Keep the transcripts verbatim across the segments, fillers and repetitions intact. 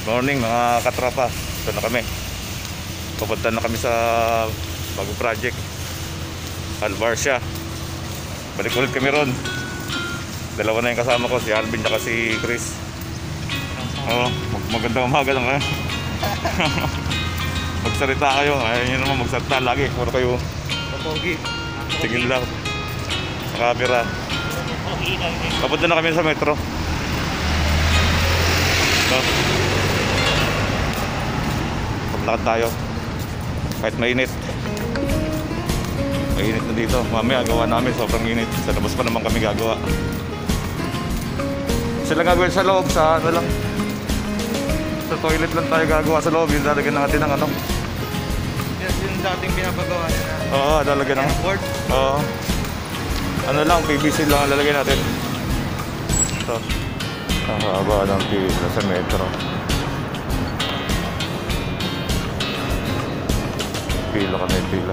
Morning mga katropa. Ito na kami. Pupunta na kami sa bagong project, Albarcia. Balik ulit kami ron. Dalawa na yung kasama ko, si Alvin at si Chris. Oh, mag magandang umaga lang kayo. Magsalita kayo. Ayun yun naman, magsalita lagi. Puro kayo Kapogi. tigil lang sa camera. Papunta na kami sa metro. So, paglakad tayo kahit mainit. Mainit na dito. Mamaya gawa namin, sobrang init. Sa labas pa naman kami gagawa. Sila gagawin sa loob, sa ano lang, sa toilet lang tayo gagawa sa loob. Yung lalagyan natin ng ano. Yan yung dating pinapagawa nila. Oo, lalagyan ng board. Oo. Ano lang, P V C lang ang lalagyan natin. Ito. Ang haba ng pila sa metro. Pila kami, pila.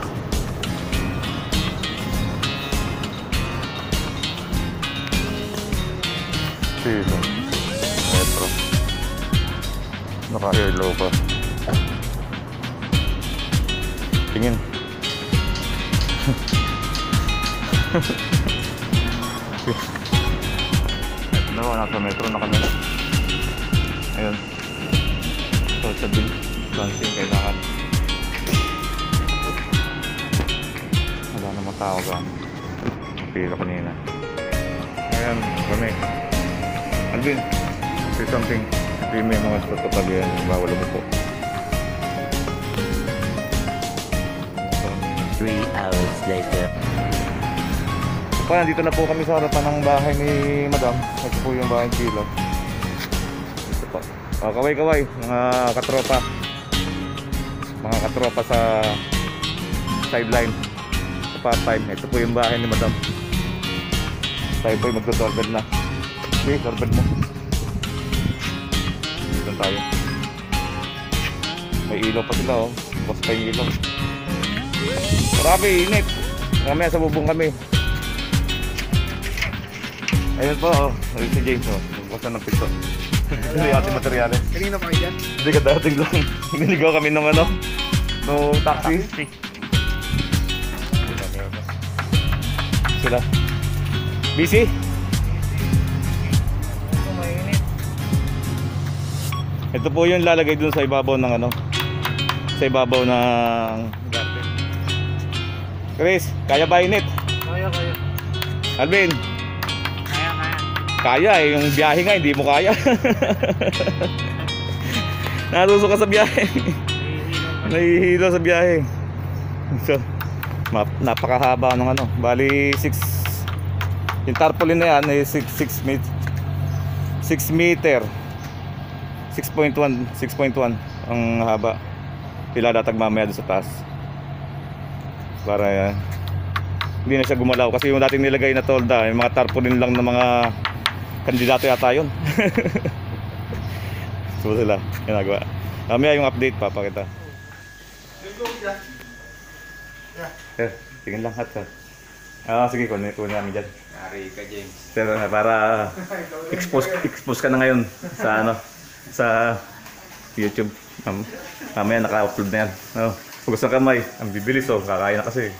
Pila. Metro. Naka-hello pa. Tingin. No, nasa metro na kami. Ayun. So, sabi launching kailangan. Wala namang tao gan. Pila kanina. Ayan, kami. Alvin, say something. Hindi may mga protocol yan. Bawal mo po. Three hours later. So, nandito na po kami sa harapan ng bahay ni Madam. Ito po yung bahay ng Kilo. Ito po. Oh, kaway-kaway, mga katropa. Mga katropa sa sideline. Sa part-time. Ito po yung bahay ni Madam. Tayo po yung magto-doorbell na. Okay, doorbell mo. Dito tayo. May ilaw pa sila, oh. Bus pa yung ilaw. Marami, init. Mamaya sa bubong kami. Ayun po, oh. Ayun si James, oh. Buksan ng pito. Hindi ating materyales. Kanina pa kayo dyan? Hindi ka dating lang. Niligaw kami ng ano, no taxi. Sila. Busy? Ito mainit. Ito po yung lalagay dun sa ibabaw ng ano. Sa ibabaw ng Garden. Chris, kaya ba init? Kaya, kaya. Alvin, Kaya, kaya. kaya eh. Yung biyahe nga, hindi mo kaya. Natuso ka sa biyahe. Nahihilo sa biyahe. So, napakahaba ng ano. Bali, six. Yung tarpaulin na yan ay six meter. six point one. six point one ang haba. Ilalatag mamaya doon sa taas. Para yan. Hindi na siya gumalaw. Kasi yung dating nilagay na tolda, yung mga tarpaulin lang ng mga kandidato yata yun. So sila, ginagawa. Mamaya yung update, papakita. Sir, tingin lang hat sir. Ah, sige, kunin kunin namin dyan. Nari ka, James. Sir, para expose expose ka na ngayon sa ano, sa YouTube. Um, mamaya naka-upload na yan. Oh, hugas ng kamay. Ang bibilis, oh, kakain na kasi.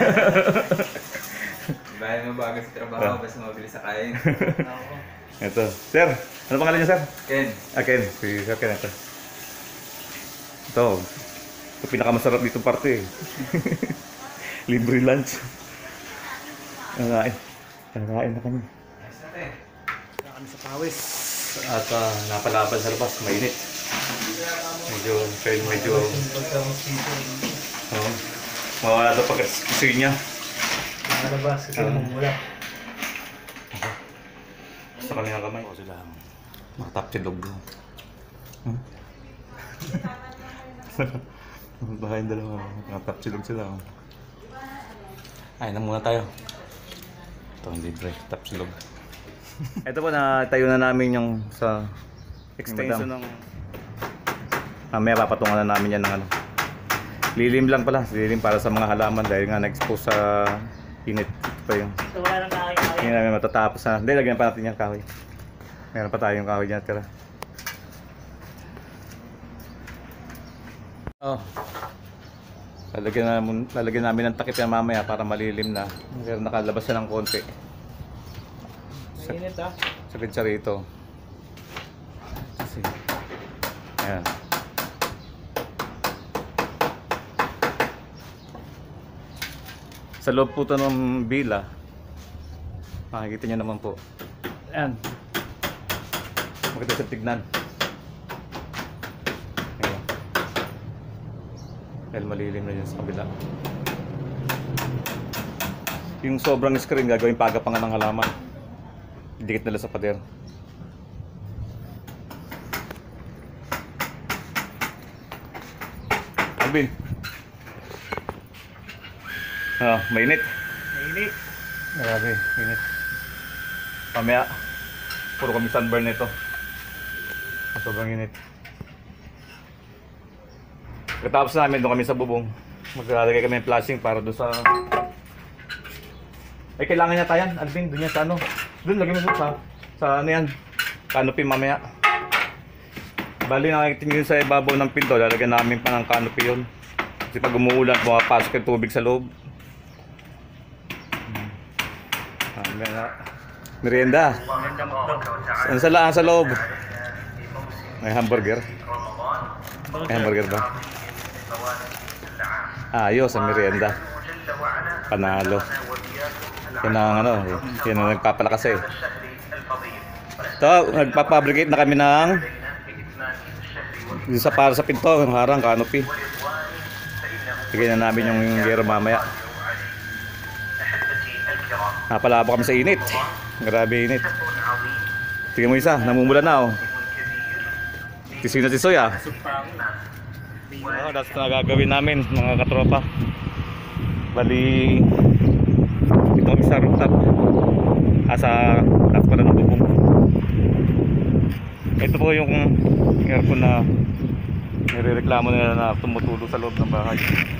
Dahil mabagal sa trabaho, basta mabilis sa kain. Ito. Sir, ano pangalan niyo, sir? Ken. Ah, Ken. Si Sir Ken ito. Ito. Ito pinakamasarap dito parte eh. Libre lunch. Nakain. Nakain na kami. Ayos natin. Nakain sa pawis. At uh, napalaban sa labas. Mainit. Medyo, medyo, medyo. Oh, mawala daw pag-kasi niya. Nakalabas kasi namumula. Sa kanilang kamay. O sila. Makatap silog. Hmm? Bahay yung dalawa. Makatap silog sila. Ay, na muna tayo. Ito ang libre. Tap silog. Ito po na tayo na namin yung sa extension ng mamaya papatungan na namin yan ng ano. Lilim lang pala. Lilim para sa mga halaman dahil nga na-expose sa init. Ito pa yung So wala nang kain kain. hindi namin matatapos na. Hindi, lagyan pa natin yung kahoy. Meron pa tayong kahoy dyan. Tira. Oh. Lalagyan namin, lalagyan namin ng takip yan mamaya para malilim na. Pero nakalabas na ng konti. Mainit ah. Sakit siya rito. Kasi, ayan. Sa loob po ito ng bila. Makikita nyo naman po. Ayan. Maganda sa tignan. Ayan. Dahil malilim na yun sa kabila. Yung sobrang screen gagawin pagapangan ng halaman. Dikit nila sa pader. Alvin. Ah, mainit. Mainit. Grabe, mainit. Pamaya, puro kami sunburn nito. Sobrang init. Pagkatapos namin, doon kami sa bubong. Maglalagay kami ng flashing para doon sa... Ay, kailangan niya tayan, Alvin, doon yan sa ano. Doon, lagay mo doon sa... Sa ano yan, canopy mamaya. Bali, nakikita nyo yun sa ibabaw ng pinto, lalagyan namin pa ng canopy yun. Kasi pag umuulan, pumapasok yung tubig sa loob. Ah, merienda. Maganda mo daw. Ano sa, la sa loob? May hamburger. May hamburger ba? Ayos, ang merienda. Panalo. Yan ang ano, yan ang nagpapalakas eh. Ito, nagpapabricate na kami ng sa para sa pinto, yung harang, canopy. Bigyan na namin yung gero mamaya. Napalaba kami sa init. Grabe init. Tingnan mo isa, namumula na oh. Tisoy na tisoy ah. Oh, that's na gagawin namin mga katropa. Bali, ito kami sa rooftop. Ah, sa taas pa na ng bubong. Ito po yung aircon na nirereklamo nila na tumutulog sa loob ng bahay.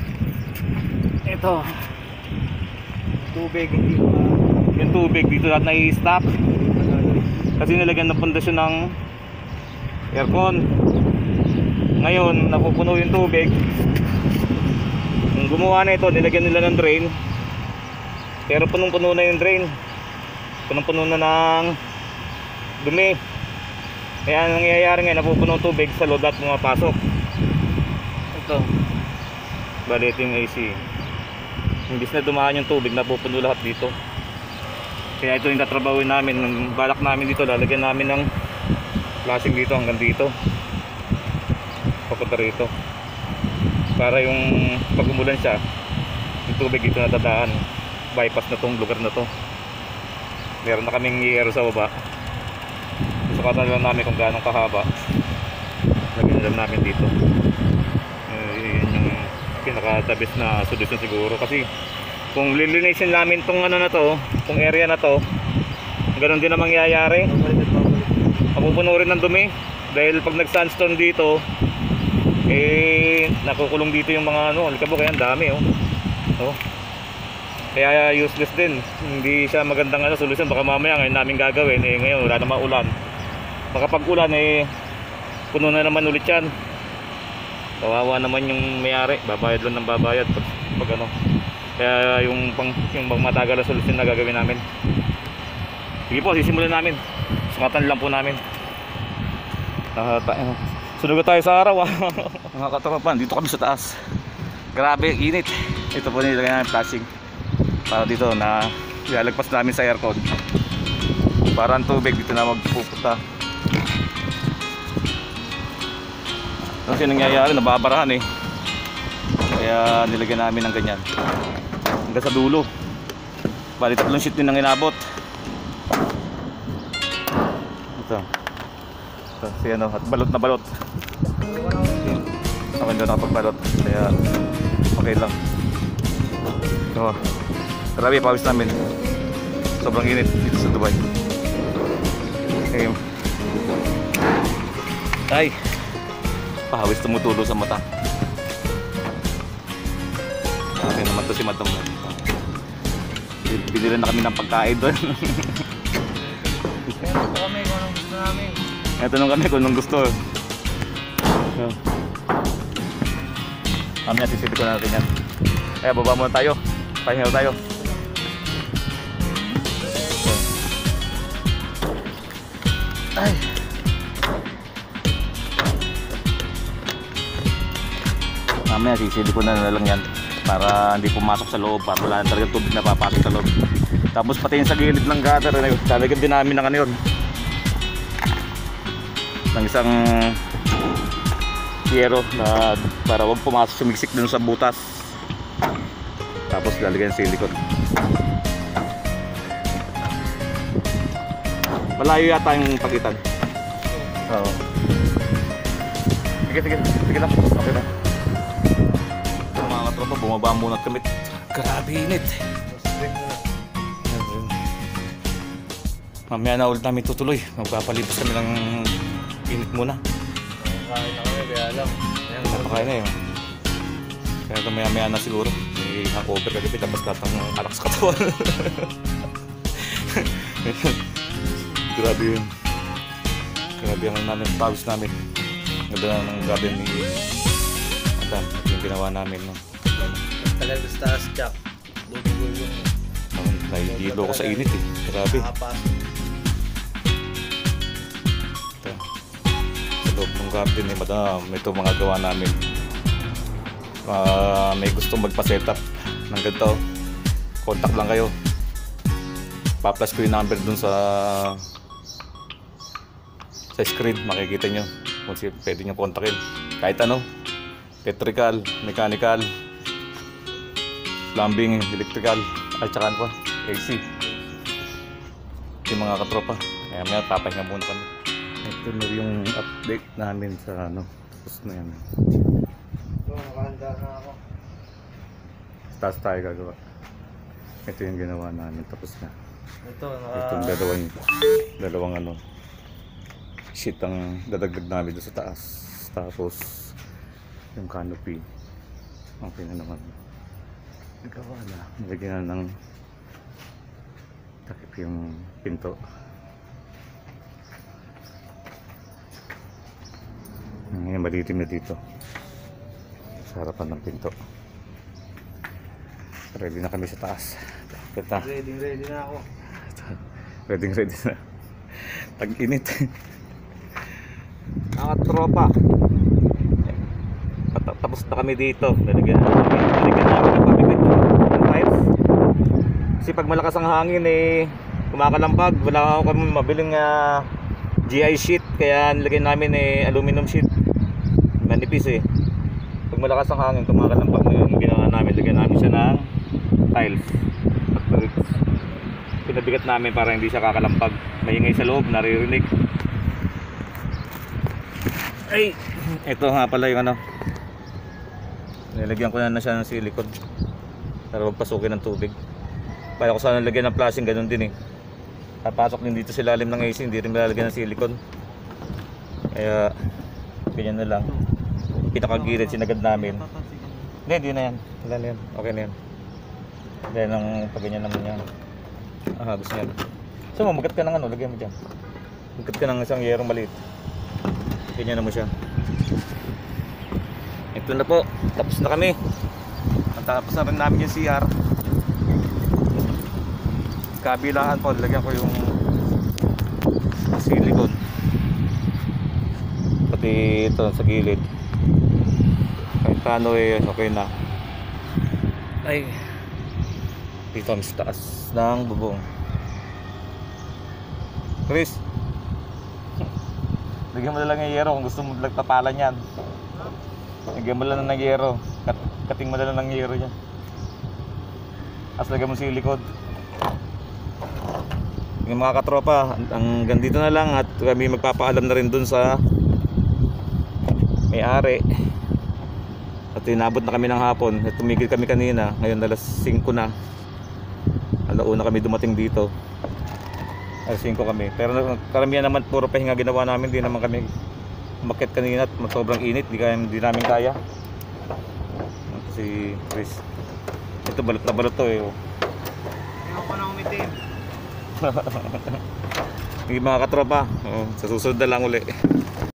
Ito. Tubig, hindi pa. Yung tubig dito lahat nai-stop. Kasi nilagyan ng pundasyon ng aircon. Ngayon, napupuno yung tubig. Nung gumawa na ito, nilagyan nila ng drain. Pero punong-puno na yung drain. Punong-puno na ng dumi. Kaya ang nangyayari ngayon, napupuno yung tubig sa loob at pumapasok. Ito. Bali, ito yung A C. Imbis na dumaan yung tubig, napupuno lahat dito. Kaya ito yung tatrabawin namin. Nung balak namin dito, lalagyan namin ng flashing dito hanggang dito. Papunta rito. Para yung pag umulan siya, yung tubig dito natadaan. Bypass na tong lugar na to. Meron na kaming yero sa baba. Sukatan lang namin kung gaano kahaba. Lagyan lang namin dito. Eh, yun yung pinaka-tabis na solusyon siguro. Kasi kung lilinisin namin tong ano na to, tong area na to, ganun din ang mangyayari. Mapupuno rin ng dumi. Dahil pag nag-sandstorm dito, eh nakukulong dito yung mga ano, alikabok, kaya ang dami oh. Oh. Kaya useless din. Hindi siya magandang ano, solusyon. Baka mamaya ngayon namin gagawin, eh ngayon wala namang ulan. Baka pag ulan eh puno na naman ulit yan. Kawawa naman yung may-ari, babayad lang ng babayad pag, pag ano. Kaya yung pang yung pang matagal na solusyon na gagawin namin. Sige po, sisimulan namin. Sukatan lang po namin. Uh, Sunog tayo sa araw ah. Mga katropan, dito kami sa taas. Grabe, init. Ito po nilagay namin flashing. Para dito na ilalagpas namin sa aircon. Para ang tubig dito na magpupunta. Kasi nangyayari, nababarahan eh. Kaya nilagyan namin ng ganyan. Hanggang sa dulo. Bali tatlong sheet din ang inabot. Ito. Ito, si ano, at balot na balot. Ako hindi nakapagbalot. Kaya okay lang. So, grabe pawis namin. Sobrang init dito sa Dubai. Okay. Ay, pahawis tumutulo sa mata. Okay naman to si Madam. Binili na kami ng pagkain doon. Kaya ito kami kung anong gusto namin. Ito nung kami kung anong gusto. So, Mamaya sisilip ko na natin yan. Kaya baba muna tayo. Pahinga tayo. Ay. Mamaya sisilip ko na na lang yan para hindi pumasok sa loob, para wala na talaga tubig na papasok sa loob. Tapos pati yung sa gilid ng gutter, lalagyan din namin ng ano yun, ng isang yero na para wag pumasok, sumiksik dun sa butas. Tapos lalagyan ng silicone. Malayo yata yung pagitan. Oo. Sige, sige, sige lang. Okay na. Mga katropa, bumaba muna kami. Grabe init. Mamaya na ulit namin tutuloy. Magpapalipas kami ng init muna. Nakakain na kami, kaya lang. Napakain na yun. Kaya maya maya na siguro. May hangover kagabi, tapos lahat ng alak sa katawan. Grabe yun. Grabe ang namin, pawis namin. Ganda na ng gabi ni Adam. Ito yung ginawa namin. No? Tagal sa taas, Jack. Bubugol yung Ako, nahihilo ko sa init eh. Grabe. nakapasok. Ito. Sa loob ng garden ni Madam, ito mga gawa namin. Uh, may gustong magpa-setup ng ganito, contact lang kayo. Pa-plus ko yung number dun sa sa screen, makikita nyo kung si pwede nyo kontakin. Kahit ano, electrical, mechanical, plumbing, electrical, at saka ano pa, A C. Yung mga katropa. Kaya may papahinga muna kami. Ito na yung update namin sa ano, tapos na yan. So, nakahanda na ako. Taas tayo gagawa. Ito yung ginawa namin, tapos na. Ito, naka... Itong dalawang, dalawang ano, sheet ang dadagdag namin doon sa taas. Tapos, yung canopy. Okay na naman. Gawa na. Nilagyan na ng takip yung pinto. Ngayon, malitim na dito. Sa harapan ng pinto. Ready na kami sa taas. Kita. Ready, ready na ako. Ready, ready na. Tag-init. Mga tropa. At- Tapos na kami dito. Lalagyan na kami. Lalagyan namin ng pabigat ng tiles. Kasi pag malakas ang hangin eh, kumakalampag. Wala ako kami mabiling uh, G I sheet. Kaya nilagyan namin eh, aluminum sheet. Manipis eh. Pag malakas ang hangin, kumakalampag na yung ginawa namin. Lagyan namin siya ng tiles at bricks. Pinabigat namin para hindi siya kakalampag. Maingay sa loob, naririnig. Ay, ito nga pala yung ano, nilagyan ko na na siya ng silicone para magpasukin ng tubig. Kaya ko sana lagyan ng flashing, ganun din eh. Papasok din dito sa ilalim ng A C, hindi rin malalagyan ng silicone. Kaya ganyan na lang. Pinakagilid sinagad namin. Hindi, hindi na yan. Wala na yan. Okay na yan. Dahil ang pagganyan naman yan. Ah, gusto yan. So, magat ka ng ano, lagyan mo dyan. Magat ka ng isang yerong maliit. Ganyan na mo siya. Ito na po. Tapos na kami. Tapos na rin namin yung C R. Kabilaan po. Lagyan ko yung silicone. Pati ito sa gilid. Kahit paano eh, okay na. Ay. Dito kami sa taas ng bubong. Chris, lagyan mo na lang ng yero kung gusto mo magpapalan yan. Lagyan mo lang ng yero. Kat kating mo na lang ng yero yan. As lagyan mo silicone. Yung mga katropa, ang gandito na lang at kami magpapaalam na rin dun sa may-ari. At inabot na kami ng hapon. At tumigil kami kanina. Ngayon alas singko na. Alauna kami dumating dito. Alas singko kami. Pero karamihan naman puro pahinga ginawa namin. Hindi naman kami umakyat kanina at sobrang init. Di, kaya, di namin kaya. Si Chris. Ito balot na balot to eh. Ayaw ko na umitim. Yung mga katropa. Oh, sa susunod na lang uli.